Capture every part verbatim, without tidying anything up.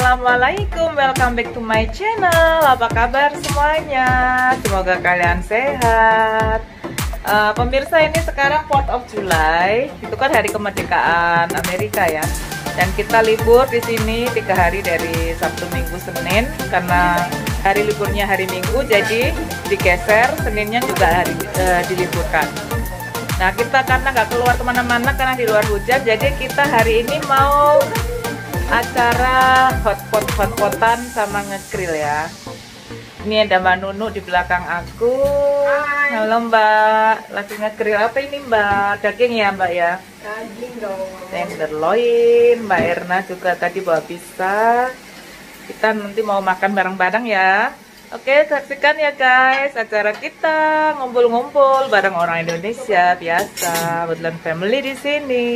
Assalamualaikum, welcome back to my channel. Apa kabar semuanya? Semoga kalian sehat. uh, Pemirsa, ini sekarang fourth of July. Itu kan hari kemerdekaan Amerika ya. Dan kita libur di sini tiga hari dari Sabtu, Minggu, Senin. Karena hari liburnya hari Minggu, jadi digeser, Seninnya juga hari uh, diliburkan. Nah, kita karena nggak keluar kemana-mana karena di luar hujan, jadi kita hari ini mau acara hotpot hotpotan sama ngegrill ya. Ini ada Mbak Nunu di belakang aku. Hai. Halo Mbak, lagi ngegrill apa ini Mbak? Daging ya Mbak ya? Daging dong. Tenderloin. Mbak Erna juga tadi bawa pizza. Kita nanti mau makan bareng-bareng ya. Oke, saksikan ya guys acara kita ngumpul-ngumpul bareng orang Indonesia biasa, Woodland Family di sini.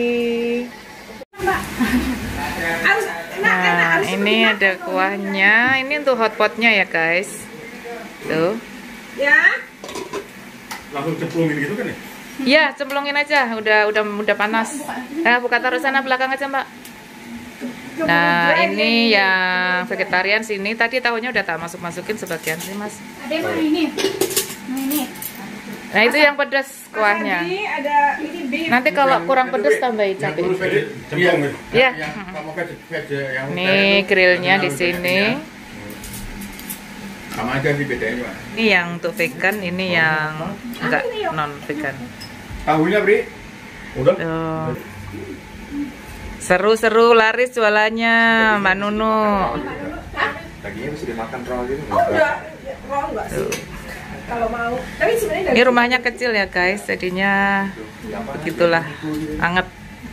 Nah, ini ada kuahnya. Ini untuk hotpotnya ya guys. Tuh. Ya. Langsung cemplungin gitu kan ya? Iya, cemplungin aja. Udah udah udah panas. Eh, buka taruh sana belakang aja Mbak. Nah, ini yang vegetarian sini. Tadi tahunya udah tak masuk masukin sebagian sih Mas. Ada yang mana ini? Nah, ini. Nah, itu yang pedas kuahnya. Ada ini beef. Nanti kalau kurang pedas tambahin cabai. Iya. Nih grillnya di sini. Sama aja sih bedanya. Ini yang untuk vegan, ini yang enggak non vegan. Tahunya Bri? Udah. Tuh. Seru-seru laris jualannya Mbak Nunu. Dagingnya bisa dimakan raw gitu. Oh, udah raw enggak sih? Kalau mau. Tapi sebenarnya Ini rumahnya kecil ya guys, jadinya begitulah, anget.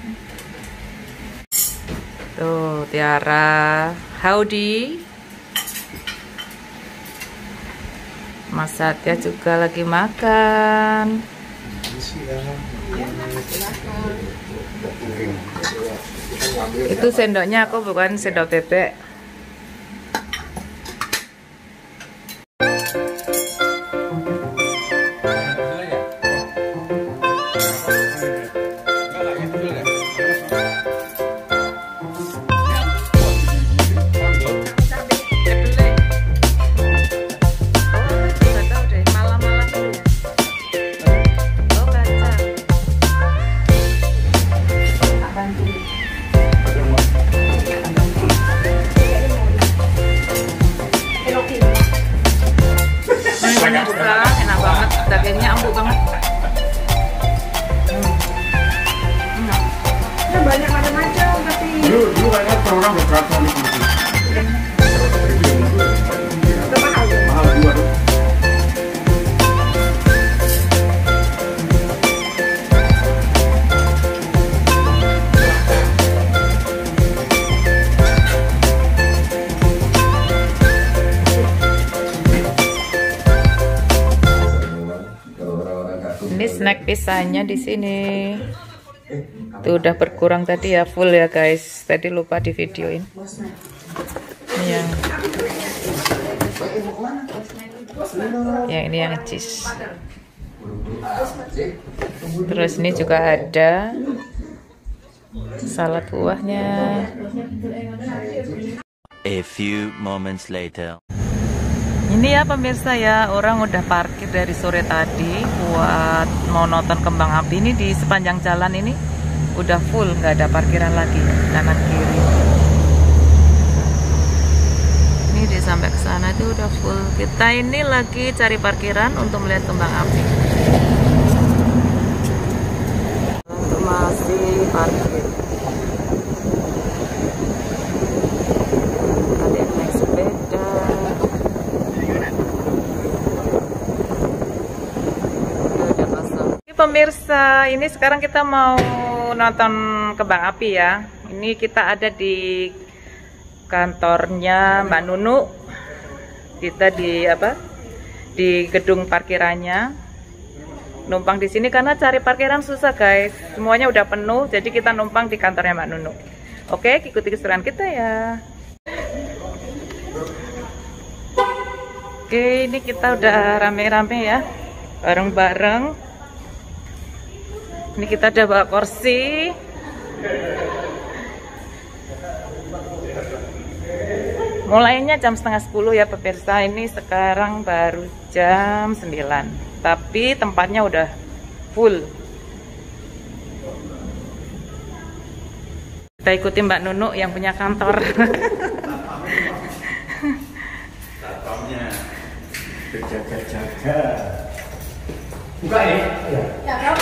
Tuh, Tiara, howdy. Mas Satya juga lagi makan. Itu sendoknya aku bukan sendok bebek. Enak banget, dagingnya empuk banget. Hmm. ada banyak macam-macam tapi Dulu dulu kayaknya per orang berapa nih? mahal. Mahal dua tuh. Ini snack pisahnya di sini. Tuh udah berkurang tadi ya, full ya guys. Tadi lupa di videoin. Ini yang yang ini yang cheese. Terus ini juga ada salad buahnya. A few moments later. Ini ya pemirsa ya, orang udah parkir dari sore tadi buat mau nonton kembang api. Ini di sepanjang jalan ini udah full, nggak ada parkiran lagi kanan kiri. Ini di sampai ke sana itu udah full. Kita ini lagi cari parkiran untuk melihat kembang api. Untuk masih parkir. Ada yang naik sepeda. Pemirsa, ini sekarang kita mau nonton kembang api ya. Ini kita ada di kantornya Mbak Nunu. Kita di apa? Di gedung parkirannya. Numpang di sini karena cari parkiran susah guys. Semuanya udah penuh, jadi kita numpang di kantornya Mbak Nunu. Oke, ikuti keseruan kita ya. Oke, ini kita udah rame-rame ya, bareng-bareng. Ini kita udah bawa kursi. Mulainya jam setengah sepuluh ya pemirsa. Ini sekarang baru jam sembilan, tapi tempatnya udah full. Kita ikuti Mbak Nunu yang punya kantor. Satpamnya berjaga-jaga. Buka ya? Ya,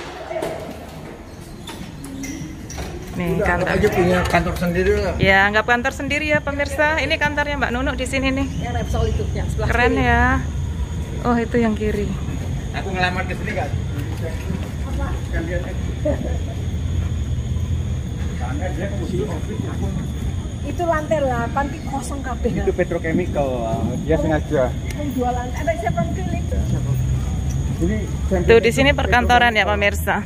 Nih kantor. aja punya kantor sendiri lah. Ya, anggap kantor sendiri ya pemirsa. Ini kantornya Mbak Nunu di sini nih. yang Repsol itu, yang sebelah Keren kiri. ya. Oh, itu yang kiri. Aku ngelamar ke sini kan? Apa? Karena dia kemudian covid aku. Itu lantai delapan di kosong kabeh. Itu petrochemical, dia sengaja. Yang dua lantai, ada siapa keliling? Jadi Tuh di sini perkantoran ya pemirsa.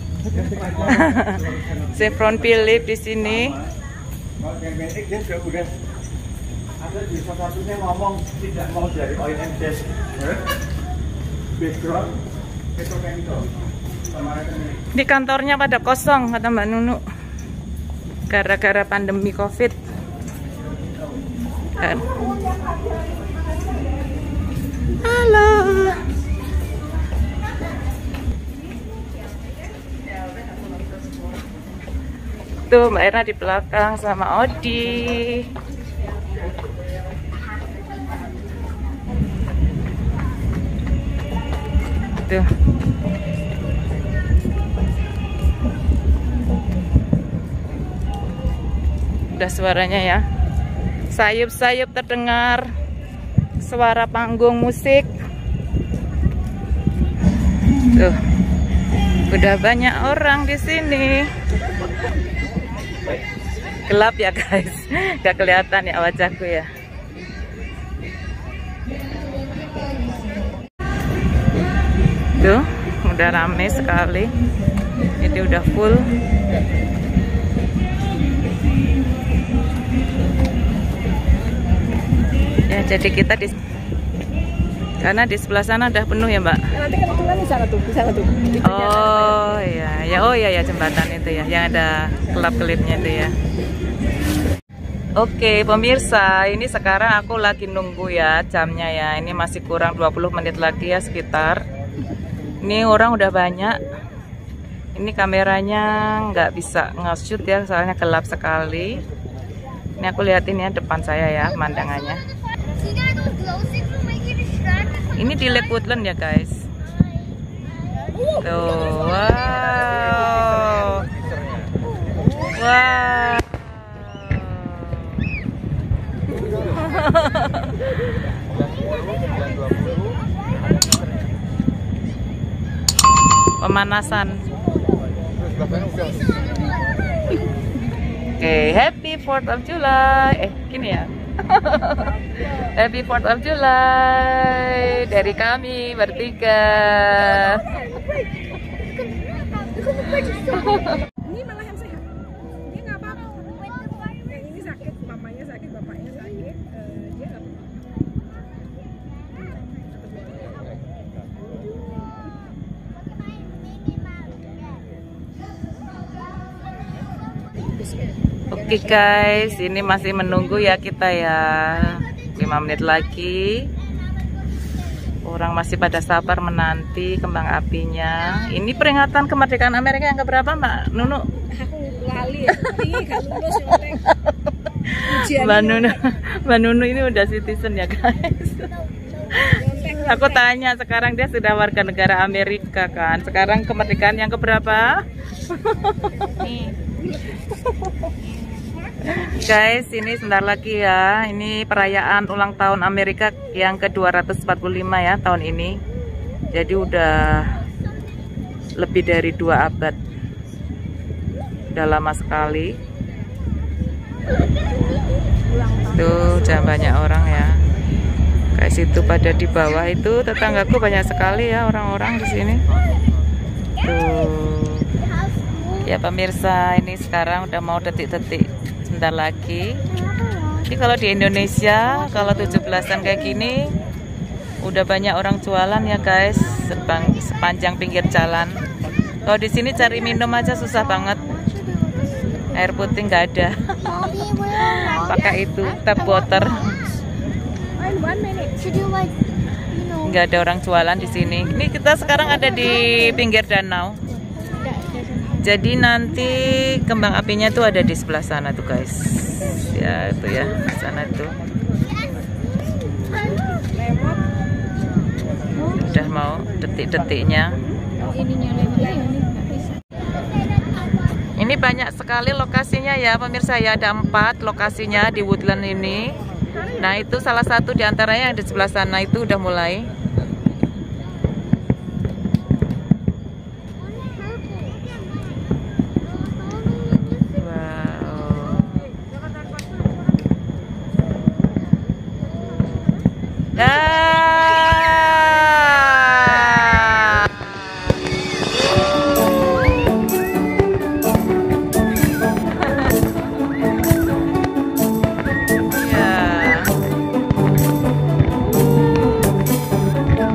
Chevron Philip di sini. Kalau yang pendek dia sudah udah ada di salah satunya ngomong tidak mau dari oil and gas, background petrochemical. Di kantornya pada kosong kata Mbak Nunu. Gara-gara pandemi Covid. Dan halo. Tuh Mbak Era di belakang sama Odi. Tuh. Udah suaranya ya. Sayup-sayup terdengar suara panggung musik. Tuh. Udah banyak orang di sini. Gelap ya guys, gak kelihatan ya wajahku ya. Tuh, udah rame sekali. Ini udah full. Ya, jadi kita di karena di sebelah sana udah penuh ya Mbak. Nanti kebetulan di sana tuh, di sana tuh. Di Oh iya, ya oh iya ya jembatan itu ya, yang ada kelap-kelipnya itu ya. Oke pemirsa, ini sekarang aku lagi nunggu ya jamnya ya. Ini masih kurang dua puluh menit lagi ya sekitar. Ini orang udah banyak. Ini kameranya nggak bisa nge-shoot ya, soalnya gelap sekali. Ini aku liatin ya depan saya ya pemandangannya. Ini di Lake Woodland ya guys. Tuh, wow. Wow. Pemanasan. Oke, okay, Happy fourth of July. Eh, gini ya. Happy fourth of July dari kami bertiga. Ini malah yang sehat. Dia nggak apa-apa. Yang ini sakit, mamanya sakit, bapaknya sakit. Uh, dia nggak apa-apa. Oke guys, ini masih menunggu ya kita ya. lima menit lagi. Orang masih pada sabar menanti kembang apinya. Ini peringatan kemerdekaan Amerika yang keberapa Mbak Nunu? Aku lali ya, ini gak lulus ya. Mbak Nunu, Mbak Nunu ini udah citizen ya guys. Aku tanya, sekarang dia sudah warga negara Amerika kan. Sekarang kemerdekaan yang keberapa? Nih. Guys, ini sebentar lagi ya. Ini perayaan ulang tahun Amerika yang ke dua ratus empat puluh lima ya tahun ini. Jadi udah lebih dari dua abad. Udah lama sekali. Tuh, jangan banyak orang ya. Kayak situ pada di bawah itu tetanggaku banyak sekali ya orang-orang di sini. Tuh. Ya pemirsa, ini sekarang udah mau detik-detik sebentar lagi. Jadi kalau di Indonesia, kalau tujuh belasan kayak gini udah banyak orang jualan ya guys, sepang, sepanjang pinggir jalan. Kalau di sini cari minum aja susah banget. Air putih nggak ada. pakai itu tap water. In one minute. Should you like, you know, Nggak ada orang jualan di sini. Ini kita sekarang ada di pinggir danau. that doesn't Jadi nanti kembang apinya tuh ada di sebelah sana tuh guys. Ya itu ya, di sana tuh. Lemot. Udah mau detik-detiknya. oh ininya lemotnya ini nggak bisa. Ini banyak sekali lokasinya ya pemirsa ya, ada empat lokasinya di Woodland ini. Nah itu salah satu di antaranya yang di sebelah sana itu udah mulai. Wow. Ah. Ya.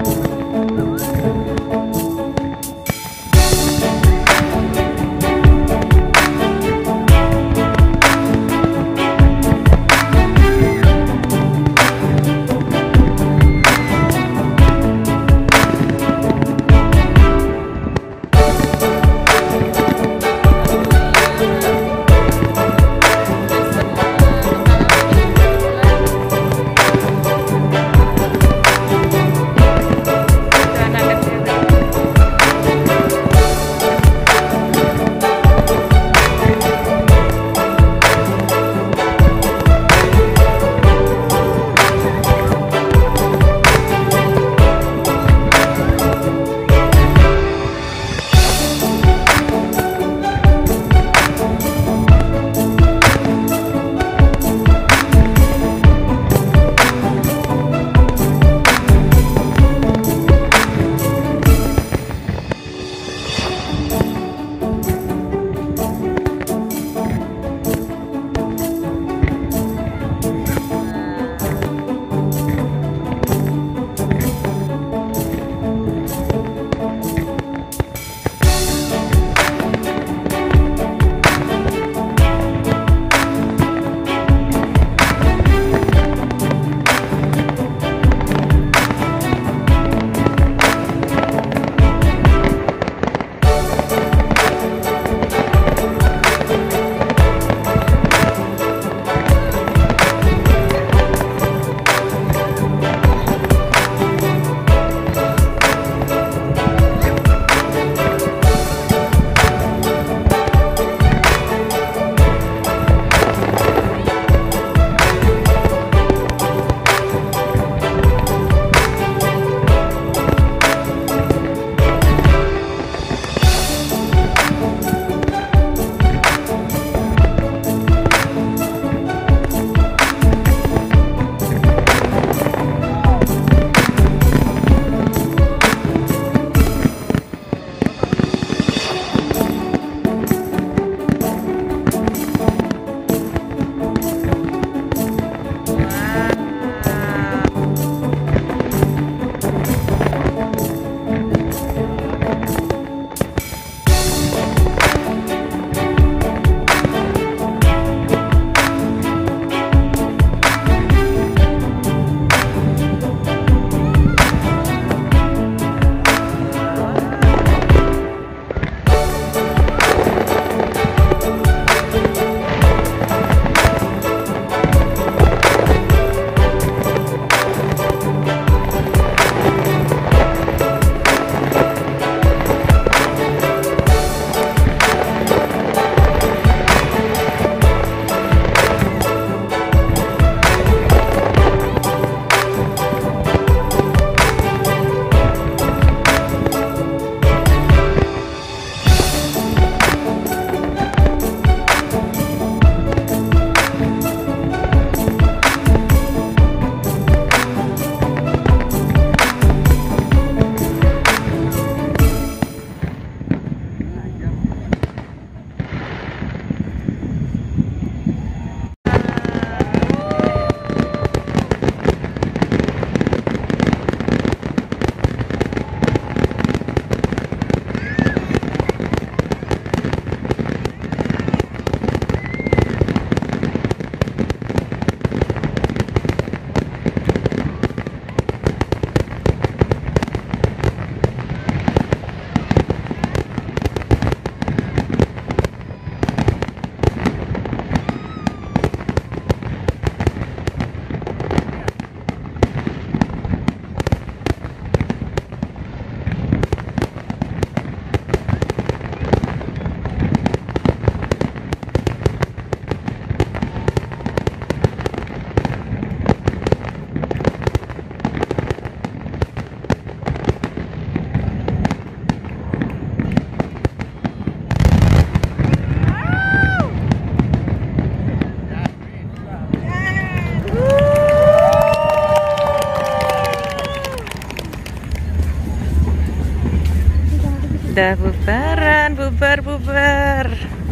bubar, bubar.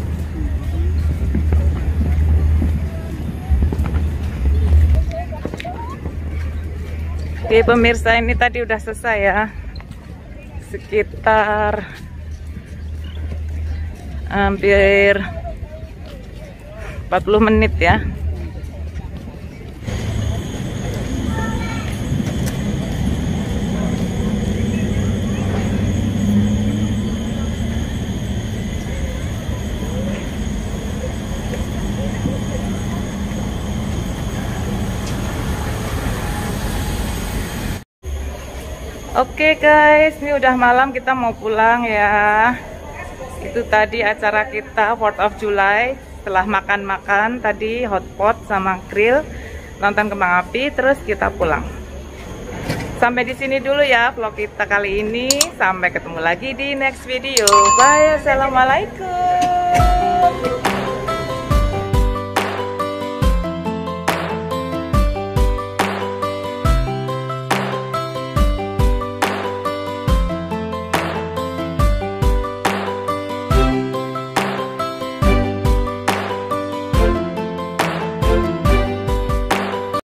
Oke pemirsa, ini tadi udah selesai ya, sekitar hampir empat puluh menit ya. Oke guys, ini udah malam, kita mau pulang ya. Itu tadi acara kita fourth of July. Setelah makan-makan tadi hotpot sama grill, nonton kembang api, terus kita pulang. Sampai di sini dulu ya vlog kita kali ini. Sampai ketemu lagi di next video. Bye, assalamualaikum.